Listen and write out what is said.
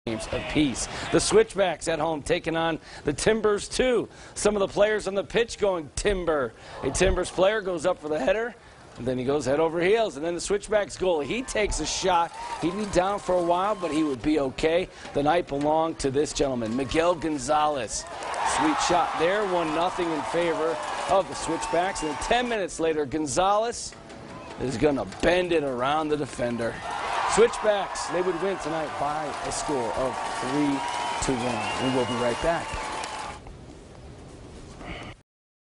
games apiece. The Switchbacks at home taking on the Timbers 2. Some of the players on the pitch going Timber. A Timbers player goes up for the header, and then he goes head over heels. And then the Switchbacks goalie, he takes a shot. He'd be down for a while, but he would be okay. The night belonged to this gentleman, Miguel Gonzalez. Sweet shot there, 1-0 in favor of the Switchbacks. And then 10 minutes later, Gonzalez is going to bend it around the defender. Switchbacks, they would win tonight by a score of 3-1. And we'll be right back.